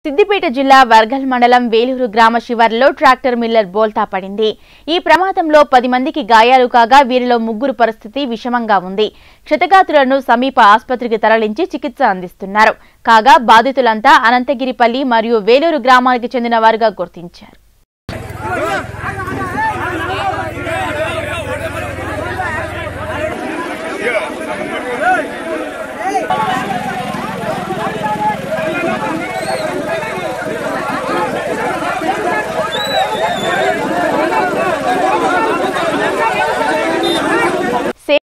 సిద్దిపేట జిల్లా వర్గల్ మండలం వేలూరు గ్రామ శివారులో ట్రాక్టర్ మిల్లర్ బోల్తా పడింది. ఈ ప్రమాదంలో 10 మందికి గాయాలు కాగా వీరిలో 3 పరిస్థితి విషమంగా ఉంది. క్షతగాత్రులను సమీప ఆసుపత్రికి తరలించి చికిత్స అందిస్తున్నారు. కాగా బాధితులంతా అనంతగిరిపల్లి మరియు వేలూరు గ్రామానికి చెందిన వారుగా గుర్తించారు.